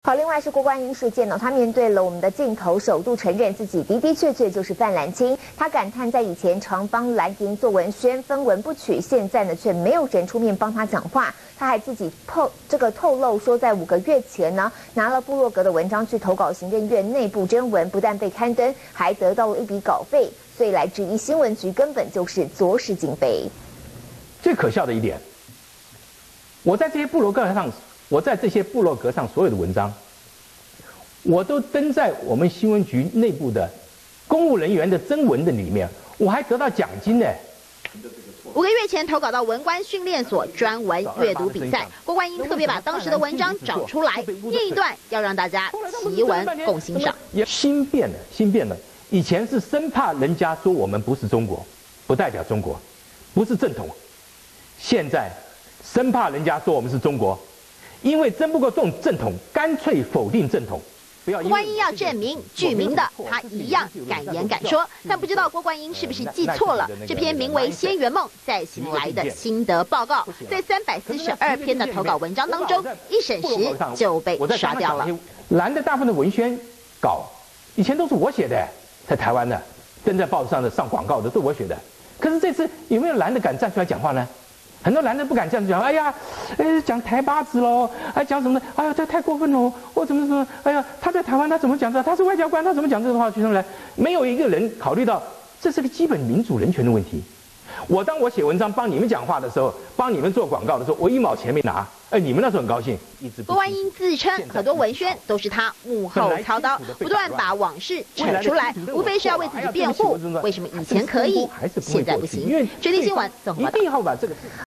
好，另外是郭冠英事件呢，他面对了我们的镜头，首度承认自己的确就是范蓝青。他感叹在以前常帮蓝营做文宣，分文不取，现在呢却没有人出面帮他讲话。他还自己透露说，在5个月前呢，拿了部落格的文章去投稿行政院内部征文，不但被刊登，还得到了一笔稿费。所以来质疑新闻局根本就是左使警备。 最可笑的一点，我在这些部落格上所有的文章，我都登在我们新闻局内部的公务人员的征文的里面，我还得到奖金呢。 5个月前投稿到文官训练所专文阅读比赛，郭冠英特别把当时的文章找出来，念一段，要让大家齐文共欣赏。 心变了。以前是生怕人家说我们不是中国，不代表中国，不是正统。现在生怕人家说我们是中国，因为争不过正统，干脆否定正统。 郭冠英要证明具名的，他一样敢言敢说，但不知道郭冠英是不是记错了这篇名为《先圆梦再醒来的心得报告》，在342篇的投稿文章当中，一审时就被刷掉了。 蓝的大部分的文宣稿，以前都是我写的，在台湾的，登在报纸上的、上广告的都是我写的。可是这次有没有蓝的敢站出来讲话呢？很多男的不敢这样讲，哎呀，讲台八子喽，讲什么的，哎呀，这太过分喽，我怎么，哎呀，他在台湾他怎么讲的？他是外交官，他怎么讲这个话去来？没有一个人考虑到这是个基本民主人权的问题。当我写文章帮你们讲话的时候，帮你们做广告的时候，我1毛钱没拿，你们那时候很高兴。 郭冠英自称很多文宣都是他幕后操刀，不断把往事扯出来，无非是要为自己辩护。为什么以前可以，现在不行？决定新闻综合报道。